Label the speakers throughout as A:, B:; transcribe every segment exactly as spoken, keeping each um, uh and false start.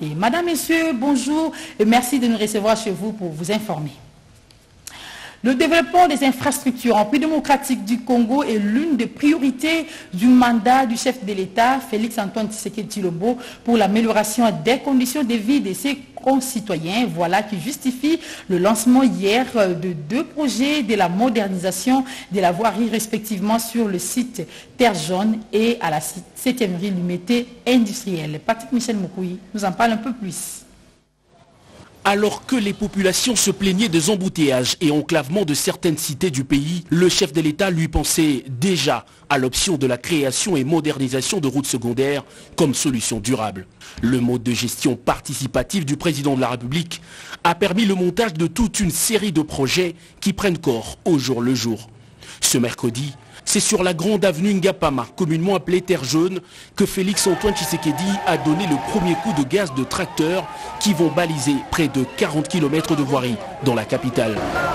A: santé. Madame, Messieurs, bonjour et merci de nous recevoir chez vous pour vous informer. Le développement des infrastructures en République démocratique du Congo est l'une des priorités du mandat du chef de l'État, Félix-Antoine Tshisekedi Tshilombo, pour l'amélioration des conditions de vie de ses concitoyens. Voilà qui justifie le lancement hier de deux projets de la modernisation de la voirie, respectivement sur le site Terre Jaune et à la septième rue Lumété industrielle. Patrick Michel Moukoui nous en parle un peu plus.
B: Alors que les populations se plaignaient des embouteillages et enclavements de certaines cités du pays, le chef de l'État lui pensait déjà à l'option de la création et modernisation de routes secondaires comme solution durable. Le mode de gestion participative du président de la République a permis le montage de toute une série de projets qui prennent corps au jour le jour. Ce mercredi, c'est sur la grande avenue Ngapama, communément appelée Terre Jaune, que Félix-Antoine Tshisekedi a donné le premier coup de gaz de tracteurs qui vont baliser près de quarante kilomètres de voirie dans la capitale.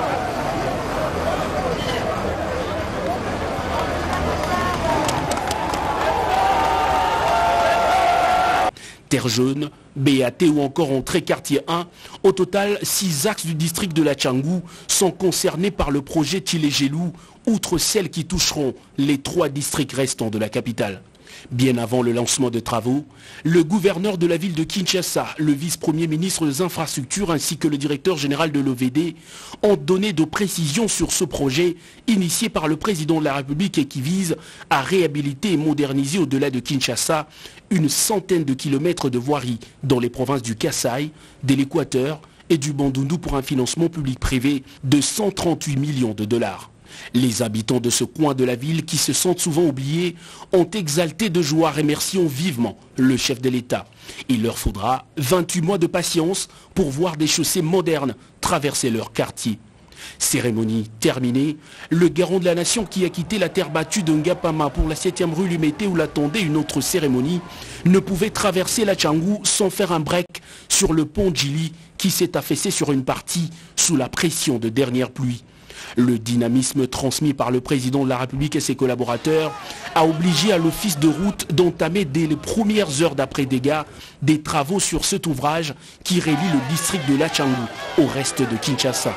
B: Terre Jaune, B A T ou encore entrée quartier un, au total, six axes du district de la Tchangou sont concernés par le projet Tchilé-Gelou, outre celles qui toucheront les trois districts restants de la capitale. Bien avant le lancement de travaux, le gouverneur de la ville de Kinshasa, le vice-premier ministre des infrastructures ainsi que le directeur général de l'O V D ont donné de précisions sur ce projet initié par le président de la République et qui vise à réhabiliter et moderniser au-delà de Kinshasa une centaine de kilomètres de voirie dans les provinces du Kasaï, de l'Équateur et du Bandundu pour un financement public-privé de cent trente-huit millions de dollars. Les habitants de ce coin de la ville, qui se sentent souvent oubliés, ont exalté de joie, remerciant vivement le chef de l'État. Il leur faudra vingt-huit mois de patience pour voir des chaussées modernes traverser leur quartier. Cérémonie terminée, le garant de la nation qui a quitté la terre battue de Ngapama pour la septième rue Lumété où l'attendait une autre cérémonie ne pouvait traverser la Tchangou sans faire un break sur le pont Djili qui s'est affaissé sur une partie sous la pression de dernières pluies. Le dynamisme transmis par le président de la République et ses collaborateurs a obligé à l'office de route d'entamer dès les premières heures d'après-dégâts des travaux sur cet ouvrage qui relie le district de la Tchangou au reste de Kinshasa.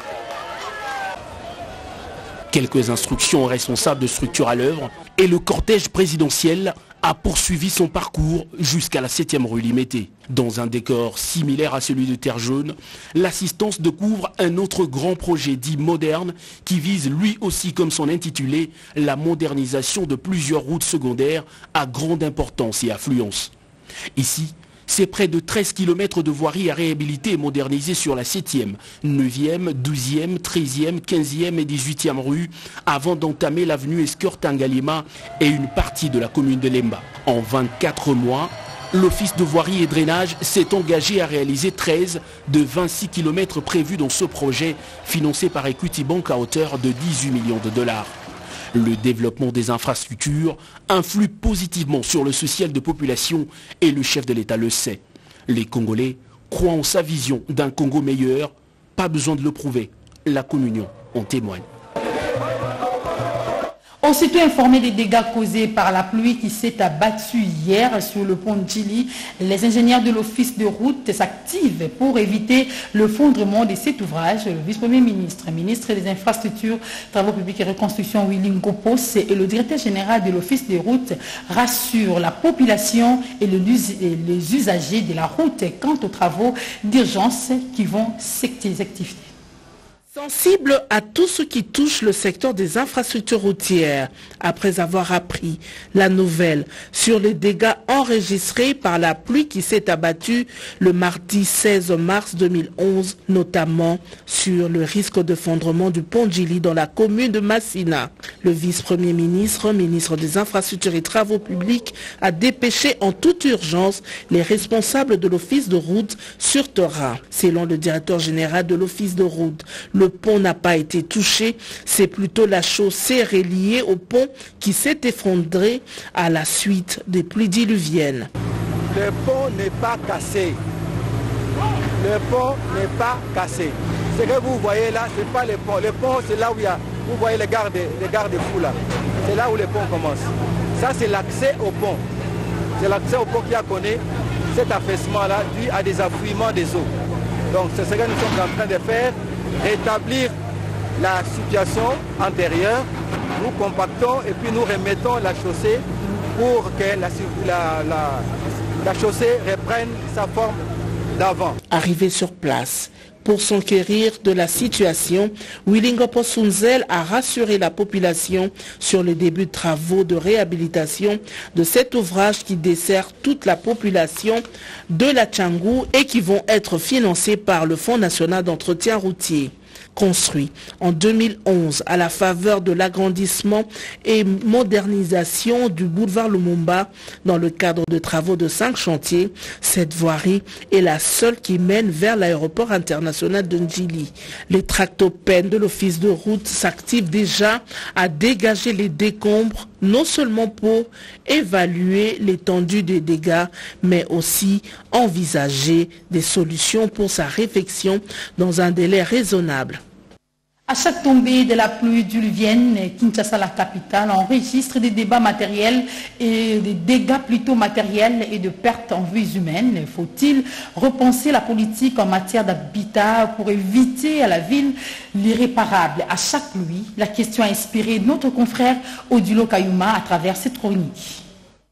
B: Quelques instructions aux responsables de structure à l'œuvre et le cortège présidentiel a poursuivi son parcours jusqu'à la septième rue Limété. Dans un décor similaire à celui de Terre Jaune, l'assistance découvre un autre grand projet dit moderne qui vise lui aussi comme son intitulé la modernisation de plusieurs routes secondaires à grande importance et affluence. Ici, c'est près de treize kilomètres de voirie à réhabiliter et moderniser sur la septième, neuvième, douzième, treizième, quinzième et dix-huitième rue avant d'entamer l'avenue Escure-Tangalima et une partie de la commune de Lemba. En vingt-quatre mois, l'Office de voirie et drainage s'est engagé à réaliser treize de vingt-six kilomètres prévus dans ce projet financé par Equity Bank à hauteur de dix-huit millions de dollars. Le développement des infrastructures influe positivement sur le social de population et le chef de l'État le sait. Les Congolais croient en sa vision d'un Congo meilleur, pas besoin de le prouver, la communion en témoigne.
A: Aussitôt informé des dégâts causés par la pluie qui s'est abattue hier sur le pont Djili, les ingénieurs de l'office de route s'activent pour éviter le fondrement de cet ouvrage. Le vice-premier ministre, ministre des Infrastructures, Travaux publics et Reconstruction, Willy Ngopos, et le directeur général de l'office de route rassurent la population et les usagers de la route quant aux travaux d'urgence qui vont s'activer.
C: Sensible à tout ce qui touche le secteur des infrastructures routières, après avoir appris la nouvelle sur les dégâts enregistrés par la pluie qui s'est abattue le mardi seize mars deux mille onze, notamment sur le risque de fondrement du pont Djili dans la commune de Massina. Le vice-premier ministre, ministre des Infrastructures et Travaux publics, a dépêché en toute urgence les responsables de l'office de route sur terrain. Selon le directeur général de l'office de route, le pont n'a pas été touché, c'est plutôt la chaussée reliée au pont qui s'est effondrée à la suite des pluies diluviennes.
D: Le pont n'est pas cassé. Le pont n'est pas cassé. Ce que vous voyez là, ce n'est pas le pont. Le pont, c'est là où il y a, vous voyez les gardes, les garde-fous là. C'est là où le pont commence. Ça, c'est l'accès au pont. C'est l'accès au pont qui a connu cet affaissement-là dû à des affouillements des eaux. Donc c'est ce que nous sommes en train de faire, rétablir la situation antérieure, nous compactons et puis nous remettons la chaussée pour que la, la, la, la chaussée reprenne sa forme d'avant.
C: Arrivé sur place, pour s'enquérir de la situation, Wilingopo Sunzel a rassuré la population sur le début de travaux de réhabilitation de cet ouvrage qui dessert toute la population de la Tchangou et qui vont être financés par le Fonds national d'entretien routier. Construit en deux mille onze à la faveur de l'agrandissement et modernisation du boulevard Lumumba dans le cadre de travaux de cinq chantiers, cette voirie est la seule qui mène vers l'aéroport international de Ndjili. Les tractopelles de l'office de route s'activent déjà à dégager les décombres, non seulement pour évaluer l'étendue des dégâts, mais aussi envisager des solutions pour sa réfection dans un délai raisonnable.
A: À chaque tombée de la pluie diluvienne, Kinshasa, la capitale, enregistre des débats matériels et des dégâts plutôt matériels et de pertes en vies humaines. Faut-il repenser la politique en matière d'habitat pour éviter à la ville l'irréparable? À chaque pluie, la question a inspiré notre confrère Odilo Kayuma à travers cette chronique.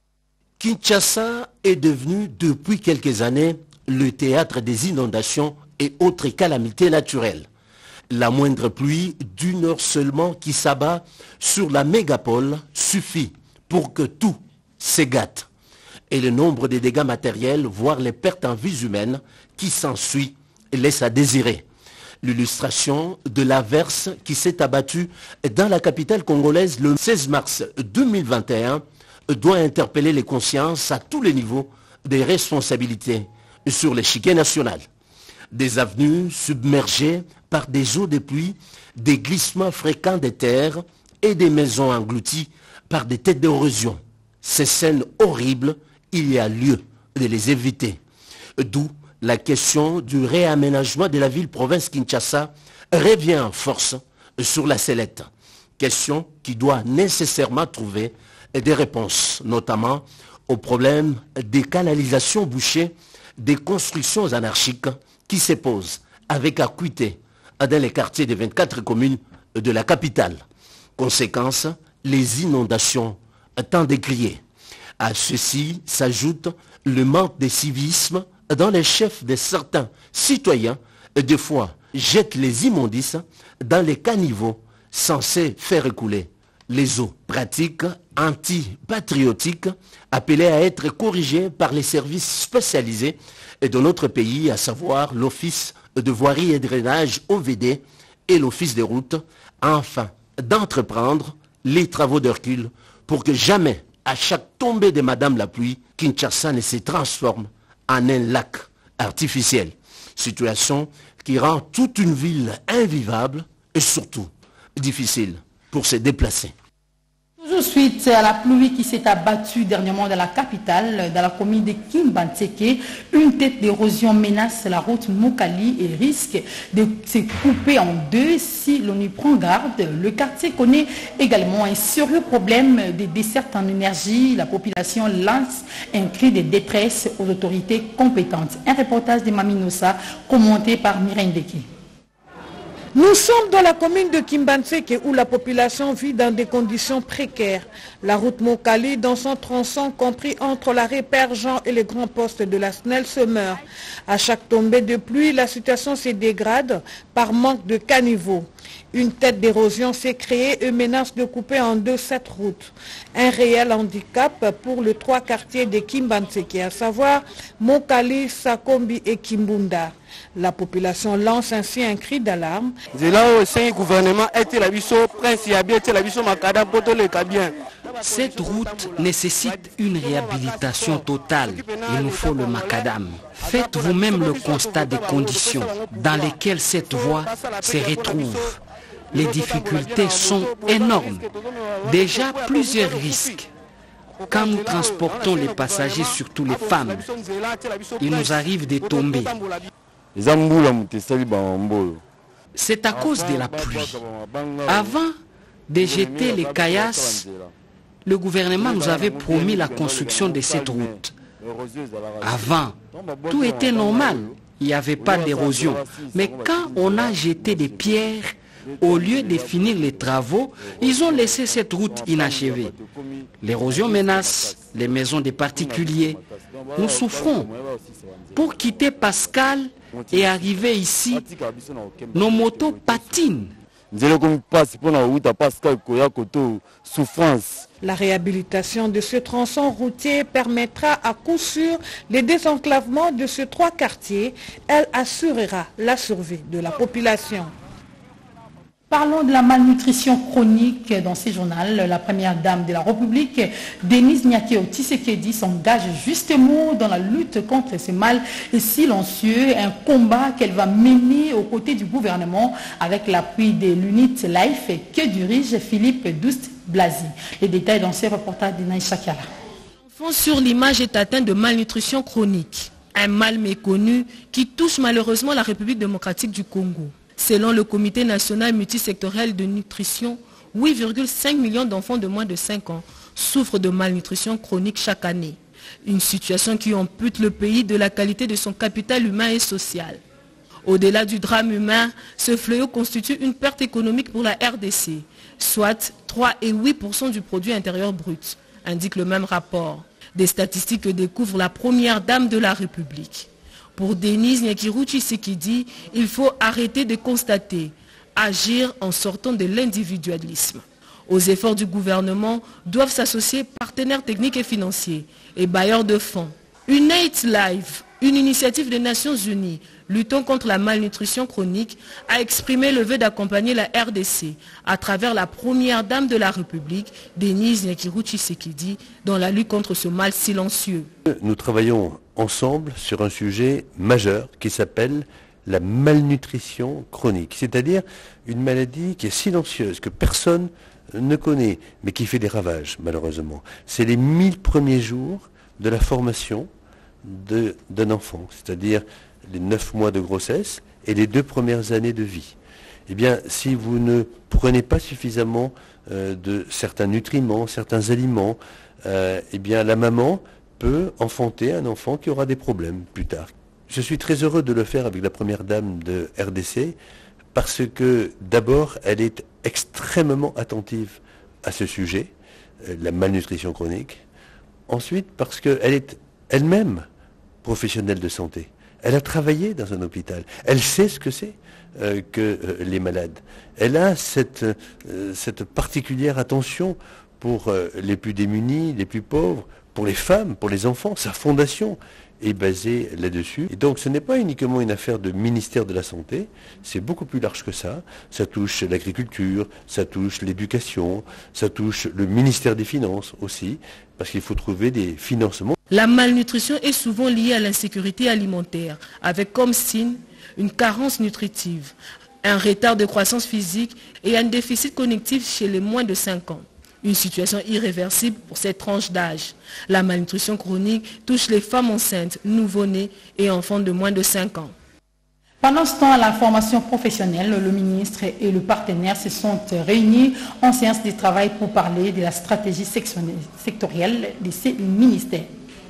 E: Kinshasa est devenu depuis quelques années le théâtre des inondations et autres calamités naturelles. La moindre pluie d'une heure seulement qui s'abat sur la mégapole suffit pour que tout s'égate. Et le nombre de dégâts matériels, voire les pertes en vies humaines qui s'ensuit, laisse à désirer. L'illustration de l'averse qui s'est abattue dans la capitale congolaise le seize mars deux mille vingt et un doit interpeller les consciences à tous les niveaux des responsabilités sur l'échiquier national. Des avenues submergées par des eaux de pluie, des glissements fréquents des terres et des maisons englouties par des têtes d'érosion. Ces scènes horribles, il y a lieu de les éviter. D'où la question du réaménagement de la ville-province Kinshasa revient en force sur la sellette. Question qui doit nécessairement trouver des réponses, notamment au problème des canalisations bouchées, des constructions anarchiques qui se posent avec acuité dans les quartiers des vingt-quatre communes de la capitale. Conséquence, les inondations tant décriées. À ceci s'ajoute le manque de civisme dans les chefs de certains citoyens, des fois jettent les immondices dans les caniveaux censés faire écouler les eaux. Pratiques anti-patriotiques appelées à être corrigées par les services spécialisés de notre pays, à savoir l'Office de voirie et drainage O V D et l'Office des routes, afin d'entreprendre les travaux d'Hercule pour que jamais, à chaque tombée de Madame la pluie, Kinshasa ne se transforme en un lac artificiel. Situation qui rend toute une ville invivable et surtout difficile pour se déplacer.
A: Toujours suite à la pluie qui s'est abattue dernièrement dans la capitale, dans la commune de Kimbantseke, une tête d'érosion menace la route Mokali et risque de se couper en deux si l'on y prend garde. Le quartier connaît également un sérieux problème de desserte en énergie. La population lance un cri de détresse aux autorités compétentes. Un reportage de Maminosa commenté par Mireille Ndeki.
C: Nous sommes dans la commune de Kimbantseke où la population vit dans des conditions précaires. La route Mokali, dans son tronçon compris entre l'arrêt Père Jean et les grands postes de la S N E L, se meurt. À chaque tombée de pluie, la situation se dégrade par manque de caniveaux. Une tête d'érosion s'est créée et menace de couper en deux cette route. Un réel handicap pour les trois quartiers de Kimbantseke, à savoir Mokali, Sakombi et Kimbunda. La population lance ainsi un cri d'alarme.
F: Cette route nécessite une réhabilitation totale. Il nous faut le macadam. Faites vous-même le constat des conditions dans lesquelles cette voie se retrouve. Les difficultés sont énormes. Déjà plusieurs risques. Quand nous transportons les passagers, surtout les femmes, il nous arrive de tomber. C'est à cause de la pluie. Avant de jeter les caillasses, le gouvernement nous avait promis la construction de cette route. Avant, tout était normal. Il n'y avait pas d'érosion. Mais quand on a jeté des pierres, au lieu de finir les travaux, ils ont laissé cette route inachevée. L'érosion menace les maisons des particuliers. Nous souffrons. Pour quitter Pascal et arriver ici, nos motos patinent.
C: La réhabilitation de ce tronçon routier permettra à coup sûr le désenclavement de ces trois quartiers. Elle assurera la survie de la population.
A: Parlons de la malnutrition chronique dans ce journal. La première dame de la République, Denise Nyakeo Tshisekedi, s'engage justement dans la lutte contre ce mal silencieux, un combat qu'elle va mener aux côtés du gouvernement avec l'appui de l'Unit Life que dirige Philippe Douste-Blazy. Les détails dans ce reportage de Naïcha Kiala.
G: L'enfant sur l'image est atteint de malnutrition chronique, un mal méconnu qui touche malheureusement la République démocratique du Congo. Selon le Comité national multisectoriel de nutrition, huit virgule cinq millions d'enfants de moins de cinq ans souffrent de malnutrition chronique chaque année. Une situation qui ampute le pays de la qualité de son capital humain et social. Au-delà du drame humain, ce fléau constitue une perte économique pour la R D C, soit trois virgule huit pour cent du produit intérieur brut, indique le même rapport. Des statistiques que découvre la première dame de la République. Pour Denise Nyakeo Tshisekedi, il faut arrêter de constater, agir en sortant de l'individualisme. Aux efforts du gouvernement doivent s'associer partenaires techniques et financiers et bailleurs de fonds. Unite Life, une initiative des Nations Unies luttant contre la malnutrition chronique, a exprimé le vœu d'accompagner la R D C à travers la première dame de la République, Denise Nyakeo Tshisekedi, dans la lutte contre ce mal silencieux.
H: Nous travaillons ensemble sur un sujet majeur qui s'appelle la malnutrition chronique, c'est-à-dire une maladie qui est silencieuse, que personne ne connaît, mais qui fait des ravages, malheureusement. C'est les mille premiers jours de la formation de, d'un enfant, c'est-à-dire les neuf mois de grossesse et les deux premières années de vie. Eh bien, si vous ne prenez pas suffisamment euh, de certains nutriments, certains aliments, euh, eh bien, la maman peut enfanter un enfant qui aura des problèmes plus tard. Je suis très heureux de le faire avec la première dame de R D C parce que d'abord, elle est extrêmement attentive à ce sujet, euh, la malnutrition chronique. Ensuite, parce qu'elle est elle-même professionnelle de santé. Elle a travaillé dans un hôpital. Elle sait ce que c'est euh, que euh, les malades. Elle a cette, euh, cette particulière attention pour euh, les plus démunis, les plus pauvres, pour les femmes, pour les enfants. Sa fondation est basée là-dessus. Et donc ce n'est pas uniquement une affaire de ministère de la Santé, c'est beaucoup plus large que ça. Ça touche l'agriculture, ça touche l'éducation, ça touche le ministère des Finances aussi, parce qu'il faut trouver des financements.
G: La malnutrition est souvent liée à l'insécurité alimentaire, avec comme signe une carence nutritive, un retard de croissance physique et un déficit cognitif chez les moins de cinq ans. Une situation irréversible pour cette tranche d'âge. La malnutrition chronique touche les femmes enceintes, nouveau-nés et enfants de moins de cinq ans.
A: Pendant ce temps, à la formation professionnelle, le ministre et le partenaire se sont réunis en séance de travail pour parler de la stratégie sectorielle de ces ministères.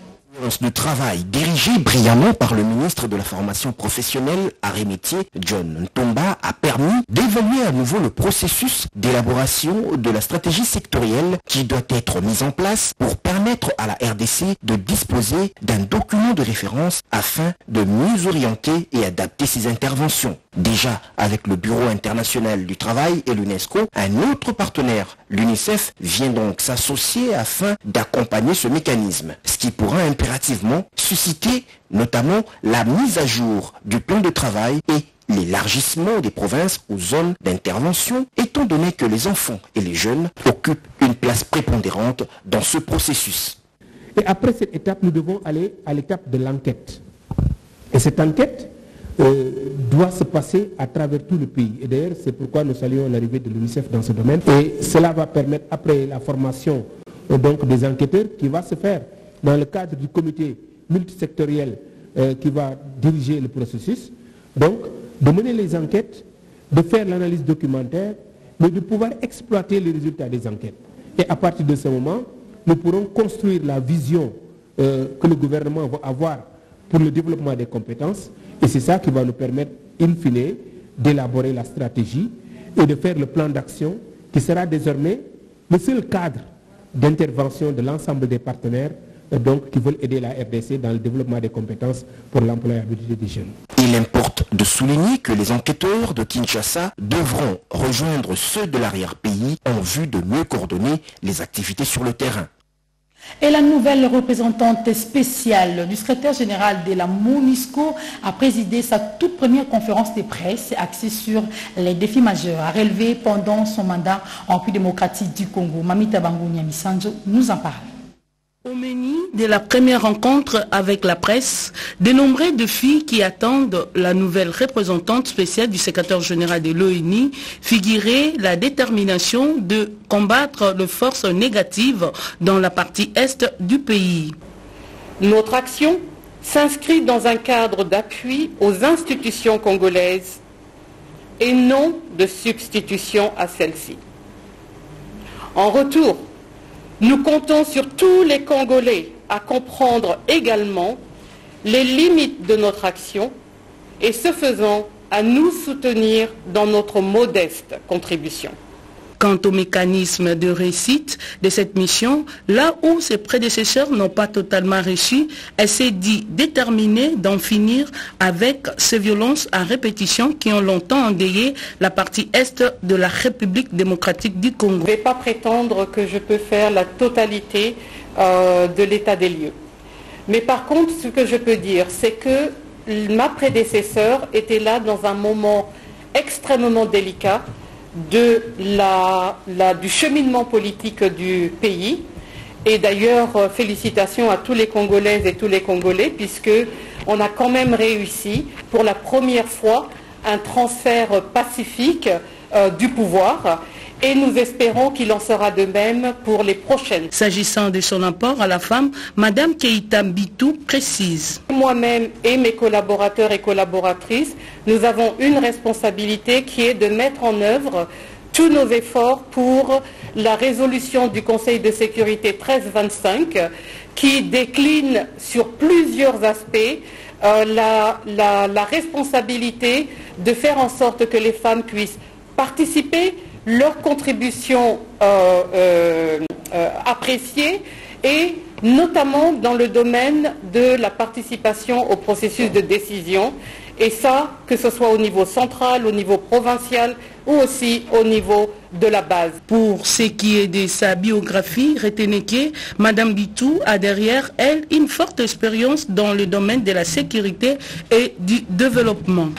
I: De travail dirigé brillamment par le ministre de la formation professionnelle, arrêt métier, John Ntomba, a permis d'évaluer à nouveau le processus d'élaboration de la stratégie sectorielle qui doit être mise en place pour permettre à la R D C de disposer d'un document de référence afin de mieux orienter et adapter ses interventions. Déjà, avec le Bureau international du travail et l'UNESCO, un autre partenaire, l'UNICEF, vient donc s'associer afin d'accompagner ce mécanisme, ce qui pourra impérativement susciter notamment la mise à jour du plan de travail et l'élargissement des provinces aux zones d'intervention, étant donné que les enfants et les jeunes occupent une place prépondérante dans ce processus.
J: Et après cette étape, nous devons aller à l'étape de l'enquête. Et cette enquête euh, doit se passer à travers tout le pays. Et d'ailleurs, c'est pourquoi nous saluons l'arrivée de l'UNICEF dans ce domaine. Et cela va permettre, après la formation euh, donc, des enquêteurs, qui va se faire dans le cadre du comité multisectoriel euh, qui va diriger le processus, donc de mener les enquêtes, de faire l'analyse documentaire, mais de pouvoir exploiter les résultats des enquêtes. Et à partir de ce moment, nous pourrons construire la vision euh, que le gouvernement va avoir pour le développement des compétences. Et c'est ça qui va nous permettre, in fine, d'élaborer la stratégie et de faire le plan d'action qui sera désormais le seul cadre d'intervention de l'ensemble des partenaires donc, qui veulent aider la R D C dans le développement des compétences pour l'employabilité des jeunes.
I: Il importe de souligner que les enquêteurs de Kinshasa devront rejoindre ceux de l'arrière-pays en vue de mieux coordonner les activités sur le terrain.
A: Et la nouvelle représentante spéciale du secrétaire général de la MONUSCO a présidé sa toute première conférence de presse axée sur les défis majeurs à relever pendant son mandat en République démocratique du Congo. Mamita Bango Nyamisanjo nous en parle.
C: Au menu de la première rencontre avec la presse, de nombreux défis qui attendent la nouvelle représentante spéciale du secrétaire général de l'ONU figuraient la détermination de combattre les forces négatives dans la partie est du pays. Notre action s'inscrit dans un cadre d'appui aux institutions congolaises et non de substitution à celles-ci. En retour, nous comptons sur tous les Congolais à comprendre également les limites de notre action et ce faisant à nous soutenir dans notre modeste contribution. Quant au mécanisme de réussite de cette mission, là où ses prédécesseurs n'ont pas totalement réussi, elle s'est dit déterminée d'en finir avec ces violences à répétition qui ont longtemps endeuillé la partie est de la République démocratique du Congo. Je ne vais pas prétendre que je peux faire la totalité euh, de l'état des lieux. Mais par contre, ce que je peux dire, c'est que ma prédécesseur était là dans un moment extrêmement délicat de la, la, du cheminement politique du pays. Et d'ailleurs, euh, félicitations à tous les Congolaises et tous les Congolais, puisqu'on a quand même réussi pour la première fois un transfert pacifique euh, du pouvoir. Et nous espérons qu'il en sera de même pour les prochaines. S'agissant de son apport à la femme, Madame Keïta Mbitou précise. Moi-même et mes collaborateurs et collaboratrices, nous avons une responsabilité qui est de mettre en œuvre tous nos efforts pour la résolution du Conseil de sécurité treize vingt-cinq qui décline sur plusieurs aspects euh, la, la, la responsabilité de faire en sorte que les femmes puissent participer, leur contribution euh, euh, euh, appréciée et notamment dans le domaine de la participation au processus de décision et ça, que ce soit au niveau central, au niveau provincial ou aussi au niveau de la base. Pour ce qui est de sa biographie, retenez que Madame Bitou a derrière elle une forte expérience dans le domaine de la sécurité et du développement.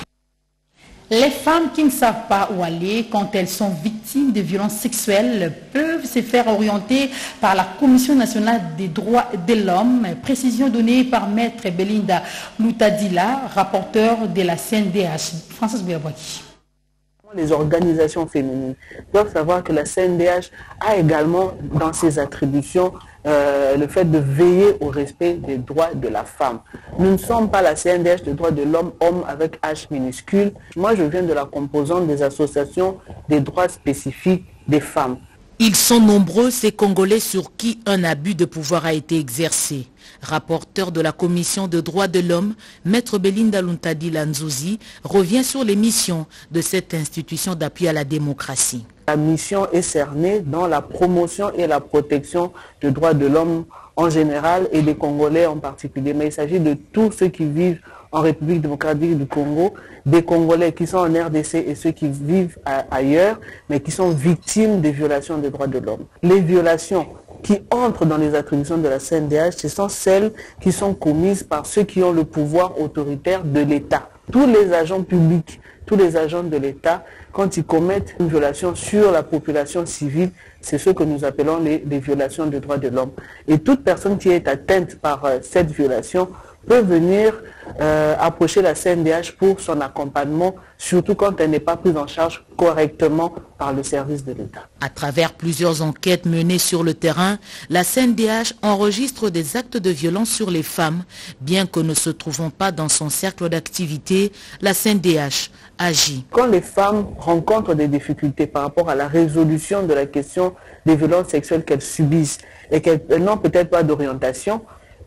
A: Les femmes qui ne savent pas où aller quand elles sont victimes de violences sexuelles peuvent se faire orienter par la Commission nationale des droits de l'homme. Précision donnée par Maître Belinda Loutadila, rapporteur de la C N D H. Francis Bouyabouaki.
K: Les organisations féminines doivent savoir que la C N D H a également dans ses attributions euh, le fait de veiller au respect des droits de la femme. Nous ne sommes pas la C N D H des droits de l'homme, homme avec H minuscule. Moi, je viens de la composante des associations des droits spécifiques des femmes.
L: Ils sont nombreux, ces Congolais sur qui un abus de pouvoir a été exercé. Rapporteur de la Commission de droits de l'homme, Maître Belinda Loutadila Nzouzi revient sur les missions de cette institution d'appui à la démocratie.
K: La mission est cernée dans la promotion et la protection des droits de l'homme en général et des Congolais en particulier. Mais il s'agit de tous ceux qui vivent en République démocratique du Congo, des Congolais qui sont en R D C et ceux qui vivent à, ailleurs, mais qui sont victimes des violations des droits de l'homme. Les violations qui entrent dans les attributions de la C N D H, ce sont celles qui sont commises par ceux qui ont le pouvoir autoritaire de l'État. Tous les agents publics, tous les agents de l'État, quand ils commettent une violation sur la population civile, c'est ce que nous appelons les, les violations des droits de l'homme. Et toute personne qui est atteinte par euh, cette violation peut venir euh, approcher la C N D H pour son accompagnement, surtout quand elle n'est pas prise en charge correctement par le service de l'État.
L: À travers plusieurs enquêtes menées sur le terrain, la C N D H enregistre des actes de violence sur les femmes. Bien que ne se trouvant pas dans son cercle d'activité, la C N D H agit.
K: Quand les femmes rencontrent des difficultés par rapport à la résolution de la question des violences sexuelles qu'elles subissent et qu'elles n'ont peut-être pas d'orientation,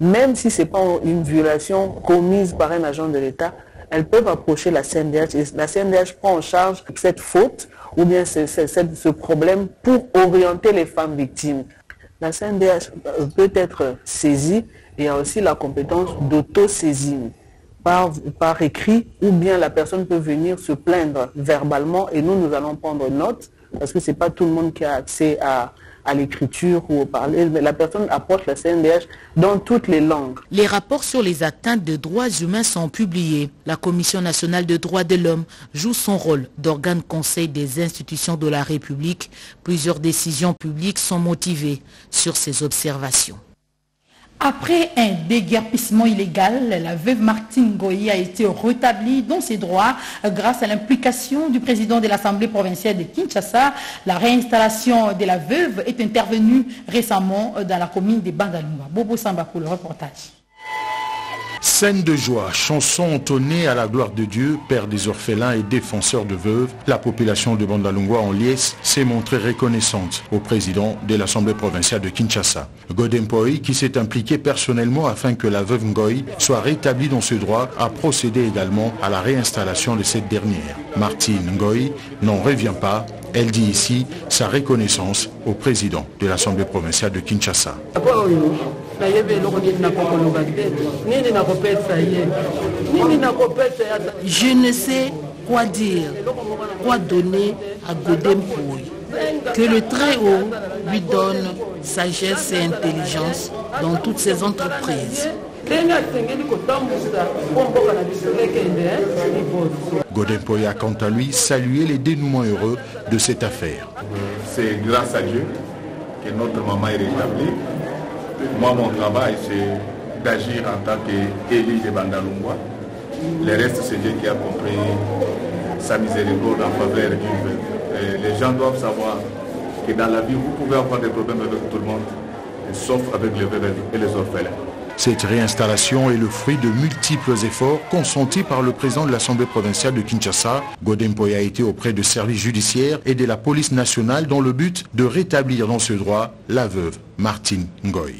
K: même si ce n'est pas une violation commise par un agent de l'État, elles peuvent approcher la C N D H et la C N D H prend en charge cette faute ou bien ce, ce, ce problème pour orienter les femmes victimes. La C N D H peut être saisie et a aussi la compétence d'auto-saisine par, par écrit, ou bien la personne peut venir se plaindre verbalement et nous, nous allons prendre note parce que ce n'est pas tout le monde qui a accès à, à l'écriture ou au parler, mais la personne approche la C N D H dans toutes les langues.
L: Les rapports sur les atteintes de droits humains sont publiés. La Commission nationale de droits de l'homme joue son rôle d'organe conseil des institutions de la République. Plusieurs décisions publiques sont motivées sur ces observations.
A: Après un déguerpissement illégal, la veuve Martine Ngoï a été rétablie dans ses droits grâce à l'implication du président de l'Assemblée provinciale de Kinshasa. La réinstallation de la veuve est intervenue récemment dans la commune de Bandalunga. Bobo Samba pour le reportage.
M: Scène de joie, chansons entonnées à la gloire de Dieu, Père des orphelins et défenseur de veuves, la population de Bandalungwa en liesse s'est montrée reconnaissante au président de l'Assemblée provinciale de Kinshasa. Godempoy, qui s'est impliqué personnellement afin que la veuve Ngoï soit rétablie dans ce droit, a procédé également à la réinstallation de cette dernière. Martine Ngoï n'en revient pas. Elle dit ici sa reconnaissance au président de l'Assemblée provinciale de Kinshasa.
C: Je ne sais quoi dire, quoi donner à Godempoy. Que le Très-Haut lui donne sagesse et intelligence dans toutes ses entreprises.
M: Godempoy a quant à lui salué les dénouements heureux de cette affaire.
N: C'est grâce à Dieu que notre maman est rétablie. Moi, mon travail, c'est d'agir en tant qu'élu de Bandalungwa. Le reste, c'est Dieu qui a compris sa miséricorde en faveur du peuple. Les gens doivent savoir que dans la vie, vous pouvez avoir des problèmes avec tout le monde, sauf avec les veuves et les orphelins.
M: Cette réinstallation est le fruit de multiples efforts consentis par le président de l'Assemblée provinciale de Kinshasa. Godempoy a été auprès de services judiciaires et de la police nationale dans le but de rétablir dans ce droit la veuve Martine Ngoï.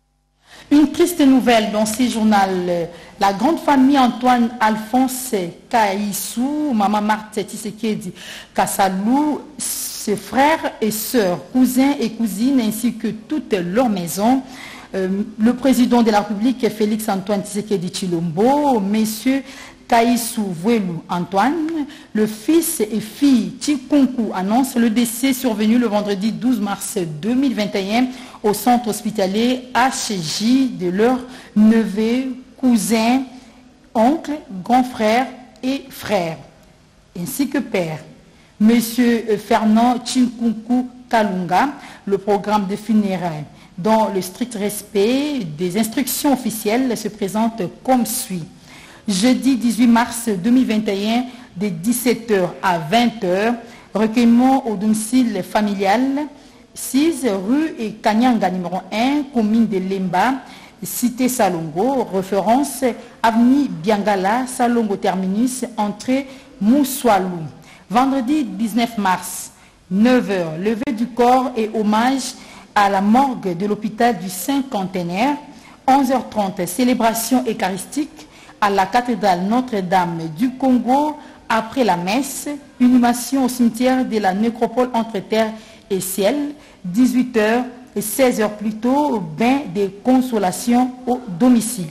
A: Une triste nouvelle dans ce journal. La grande famille Antoine Alphonse Kaissou, Maman Marthe Tshisekedi Kassalou, ses frères et sœurs, cousins et cousines, ainsi que toute leur maison. Euh, le président de la République, Félix Antoine Tshisekedi Tshilombo, messieurs Kaissou Vouelou Antoine, le fils et fille Tikunku annonce le décès survenu le vendredi douze mars deux mille vingt et un au centre hospitalier H J de leur neveu, cousin, oncle, grand frère et frère, ainsi que père. Monsieur Fernand Tikunku Kalunga, le programme de funérailles dans le strict respect des instructions officielles se présente comme suit. Jeudi dix-huit mars deux mille vingt et un, de dix-sept heures à vingt heures, recueillement au domicile familial, six rue et Kanyanga numéro un, commune de Lemba, cité Salongo, référence avenue Biangala, Salongo terminus, entrée Moussoualou. Vendredi dix-neuf mars, neuf heures, levée du corps et hommage à la morgue de l'hôpital du Cinquantenaire. onze heures trente, célébration eucharistique à la cathédrale Notre-Dame du Congo. Après la messe, inhumation au cimetière de la nécropole entre terre et ciel. dix-huit heures et seize heures plus tôt, bain de consolation au domicile.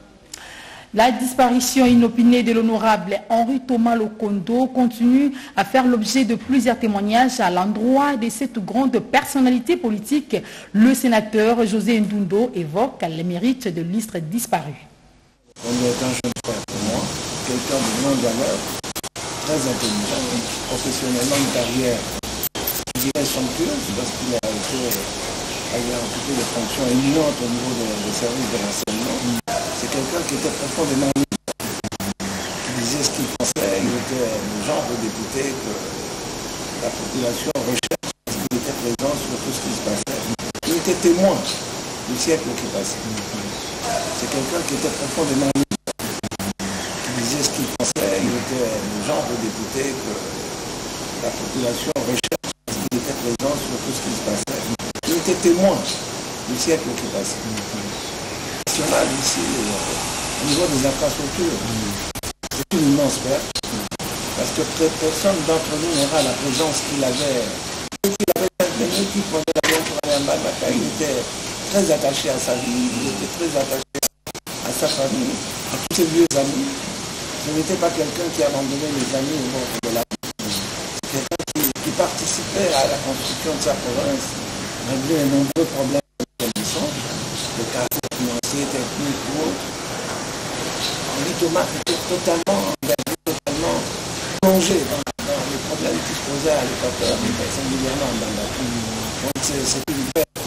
A: La disparition inopinée de l'honorable Henri Thomas Lokondo continue à faire l'objet de plusieurs témoignages à l'endroit de cette grande personnalité politique. Le sénateur José Ndundo évoque les mérites de l'illustre disparu.
O: On est un jeune frère pour moi, quelqu'un de grande valeur, très intelligent, professionnellement une carrière, je dirais, somptueuse, parce qu'il a été, il a occupé des fonctions éminentes au niveau des, des services de renseignement. C'est quelqu'un qui était profondément libre, qui disait ce qu'il pensait. Il était le genre de député que la population recherche parce qu'il était présent sur tout ce qui se passait. Il était témoin du siècle qui passait. C'est quelqu'un qui était profondément libre, qui disait ce qu'il pensait. Il était le genre de député que la population recherche parce qu'il était présent sur tout ce qui se passait. Il était témoin du siècle qui passait. nationale ici, euh, au niveau des infrastructures. C'est une immense perte, parce que personne d'entre nous n'aura la présence qu'il avait. Il avait quelqu'un qui prenait l'avion pour aller à Mbandaka, il était très attaché à sa vie, il était très attaché à sa famille, à tous ses vieux amis. Ce n'était pas quelqu'un qui abandonnait les amis au bord de la vie. C'est quelqu'un qui, qui participait à la construction de sa province, malgré les nombreux problèmes de caractère financier, technique ou autre. Henri Thomas était totalement engagé, totalement plongé dans, dans les problèmes qui se posaient à l'Équateur, mais singulièrement dans la vie. Donc c'est une perte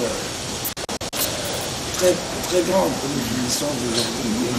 O: très, très grande que nous finissons d'aujourd'hui.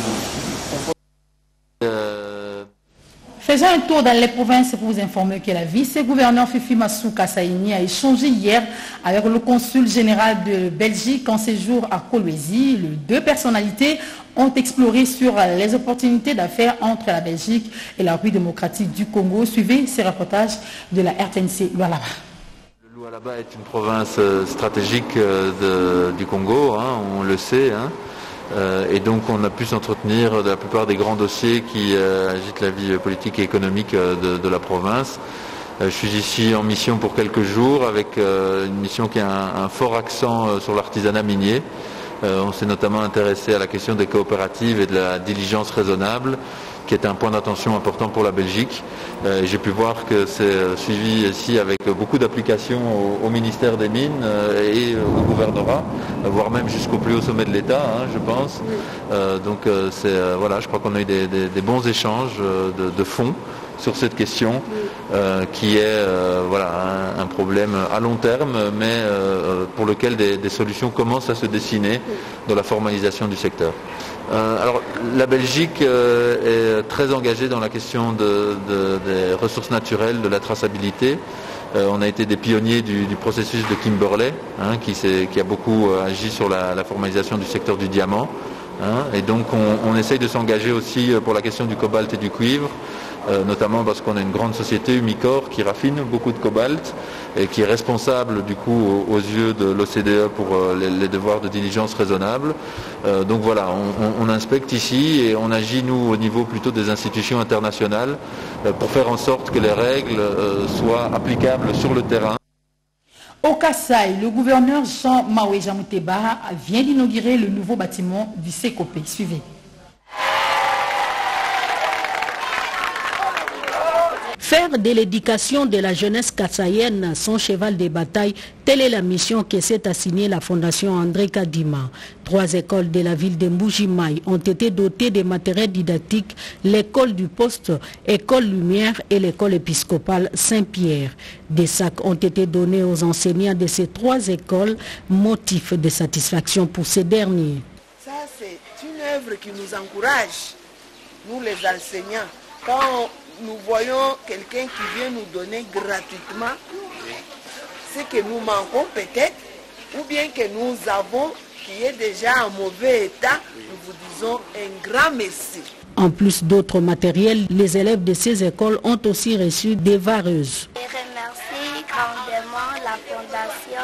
A: Euh... Faisons un tour dans les provinces pour vous informer que la vice-gouverneur Fifi Massou Kassaïni a échangé hier avec le consul général de Belgique en séjour à Kolwezi. Les deux personnalités ont exploré sur les opportunités d'affaires entre la Belgique et la République démocratique du Congo. Suivez ces reportages de la R T N C Lualaba.
P: Le Lualaba est une province stratégique de, du Congo, hein, on le sait. Hein. Euh, et donc on a pu s'entretenir de la plupart des grands dossiers qui euh, agitent la vie politique et économique euh, de, de la province. Euh, je suis ici en mission pour quelques jours avec euh, une mission qui a un, un fort accent euh, sur l'artisanat minier. Euh, on s'est notamment intéressé à la question des coopératives et de la diligence raisonnable, qui est un point d'attention important pour la Belgique. Euh, J'ai pu voir que c'est suivi ici avec beaucoup d'applications au, au ministère des Mines euh, et au gouvernorat, euh, voire même jusqu'au plus haut sommet de l'État, hein, je pense. Euh, donc euh, c'est euh, voilà, je crois qu'on a eu des, des, des bons échanges euh, de, de fond sur cette question, euh, qui est euh, voilà, un, un problème à long terme, mais euh, pour lequel des, des solutions commencent à se dessiner dans la formalisation du secteur. Euh, alors, la Belgique euh, est très engagée dans la question de, de, des ressources naturelles, de la traçabilité. Euh, on a été des pionniers du, du processus de Kimberley, hein, qui, qui a beaucoup euh, agi sur la, la formalisation du secteur du diamant. Hein, et donc, on, on essaye de s'engager aussi pour la question du cobalt et du cuivre. Euh, notamment parce qu'on a une grande société, Umicore, qui raffine beaucoup de cobalt et qui est responsable du coup aux, aux yeux de l'O C D E pour euh, les, les devoirs de diligence raisonnables. Euh, donc voilà, on, on, on inspecte ici et on agit nous au niveau plutôt des institutions internationales euh, pour faire en sorte que les règles euh, soient applicables sur le terrain.
A: Au Kasaï, le gouverneur Jean Maoué Jamouteba vient d'inaugurer le nouveau bâtiment du SECOPE. Suivez.
Q: Faire de l'éducation de la jeunesse kassaïenne son cheval de bataille, telle est la mission que s'est assignée la Fondation André Kadima. Trois écoles de la ville de Mbujimaï ont été dotées de matériel didactique, l'école du poste, école Lumière et l'école épiscopale Saint-Pierre. Des sacs ont été donnés aux enseignants de ces trois écoles, motif de satisfaction pour ces derniers.
R: Ça, c'est une œuvre qui nous encourage, nous les enseignants. Quand nous voyons quelqu'un qui vient nous donner gratuitement ce que nous manquons peut-être, ou bien que nous avons qui est déjà en mauvais état, nous vous disons un grand merci.
Q: En plus d'autres matériels, les élèves de ces écoles ont aussi reçu des vareuses.
S: Je remercie grandement la Fondation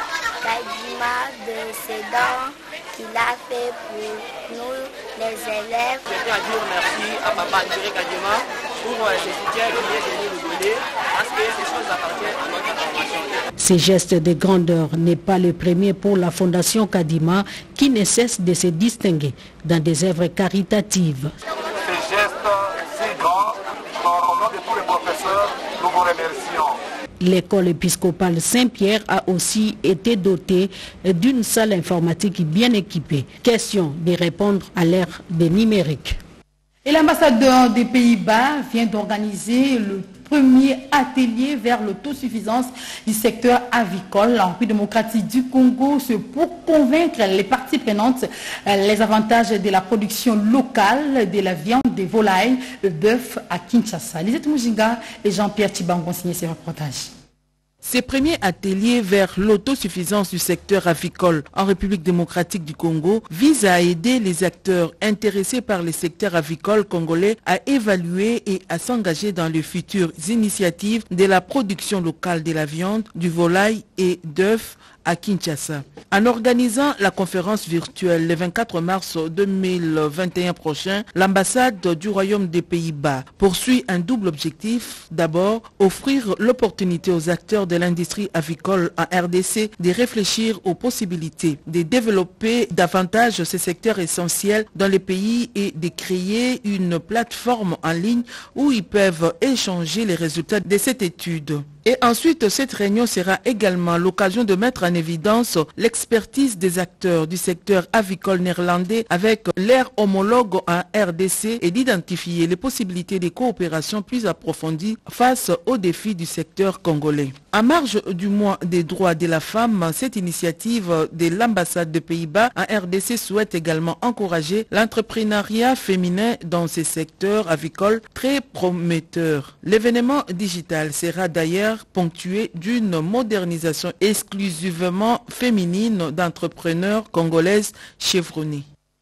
S: Kadima de ces dons qu'il a fait pour nous, les élèves.
T: Je tiens à dire merci à Papa André Kadima pour ce soutien qu'il est venu nous donner, parce que ces choses appartiennent à notre formation.
Q: Ces gestes de grandeur n'est pas le premier pour la Fondation Kadima, qui ne cesse de se distinguer dans des œuvres caritatives.
U: Ces gestes si grands, au nom de tous les professeurs, nous vous remercions.
Q: L'école épiscopale Saint-Pierre a aussi été dotée d'une salle informatique bien équipée. Question de répondre à l'ère des numériques.
A: Et l'ambassadeur des Pays-Bas vient d'organiser le premier atelier vers l'autosuffisance du secteur avicole en République démocratique du Congo. C'est pour convaincre les parties prenantes les avantages de la production locale de la viande, des volailles, le bœuf à Kinshasa. Lisette Moujinga et Jean-Pierre Tibang ont signé ces reportages.
C: Ces premiers ateliers vers l'autosuffisance du secteur avicole en République démocratique du Congo visent à aider les acteurs intéressés par les secteurs avicoles congolais à évaluer et à s'engager dans les futures initiatives de la production locale de la viande, du volaille et d'œufs à Kinshasa. En organisant la conférence virtuelle le vingt-quatre mars deux mille vingt et un prochain, l'ambassade du Royaume des Pays-Bas poursuit un double objectif. D'abord, offrir l'opportunité aux acteurs de l'industrie avicole en R D C de réfléchir aux possibilités de développer davantage ces secteurs essentiels dans les pays et de créer une plateforme en ligne où ils peuvent échanger les résultats de cette étude. Et ensuite, cette réunion sera également l'occasion de mettre en évidence l'expertise des acteurs du secteur avicole néerlandais avec leurs homologues en R D C et d'identifier les possibilités de coopération plus approfondies face aux défis du secteur congolais. En marge du mois des droits de la femme, cette initiative de l'ambassade des Pays-Bas en R D C souhaite également encourager l'entrepreneuriat féminin dans ces secteurs avicoles très prometteurs. L'événement digital sera d'ailleurs ponctué d'une modernisation exclusivement féminine d'entrepreneurs congolaises chevronnées.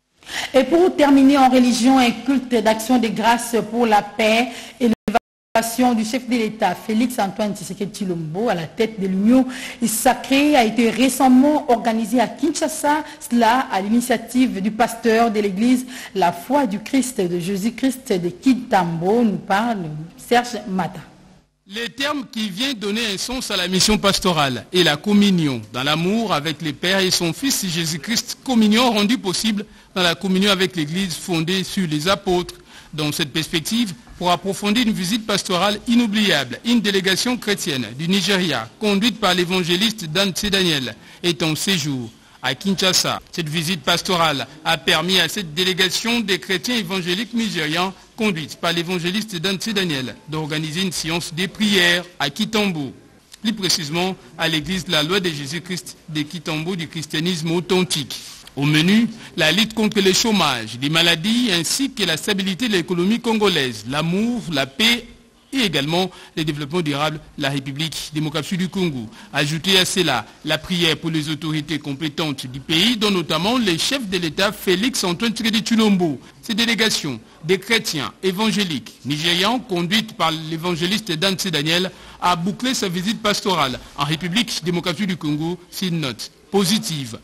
A: Et pour terminer en religion, un culte d'action de grâce pour la paix et l'évaluation du chef de l'État, Félix Antoine Tshisekedi Tshilombo, à la tête de l'Union sacrée, a été récemment organisé à Kinshasa, cela à l'initiative du pasteur de l'église La Foi du Christ de Jésus-Christ de Kitambo, nous parle Serge Mata.
B: Les termes qui viennent donner un sens à la mission pastorale et la communion dans l'amour avec le Père et son Fils Jésus-Christ, communion rendue possible dans la communion avec l'Église fondée sur les apôtres. Dans cette perspective, pour approfondir une visite pastorale inoubliable, une délégation chrétienne du Nigeria, conduite par l'évangéliste Dan Daniel, est en séjour à Kinshasa. Cette visite pastorale a permis à cette délégation des chrétiens évangéliques nigérians, conduite par l'évangéliste Dan Daniel, d'organiser une séance de prières à Kitambo, plus précisément à l'église de la loi de Jésus-Christ de Kitambo du christianisme authentique. Au menu, la lutte contre le chômage, les maladies ainsi que la stabilité de l'économie congolaise, l'amour, la paix et également le développement durable de la République démocratique du Congo. Ajoutez à cela la prière pour les autorités compétentes du pays, dont notamment le chef de l'État Félix Antoine Tshisekedi Tshilombo. Ces délégations des chrétiens évangéliques nigérians, conduites par l'évangéliste Dan Daniel, a bouclé sa visite pastorale en République démocratique du Congo sur une note positive.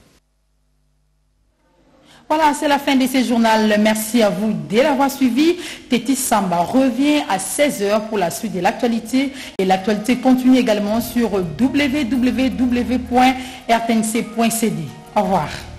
A: Voilà, c'est la fin de ce journal. Merci à vous de l'avoir suivi. Tétis Samba revient à seize heures pour la suite de l'actualité. Et l'actualité continue également sur w w w point r t n c point c d. Au revoir.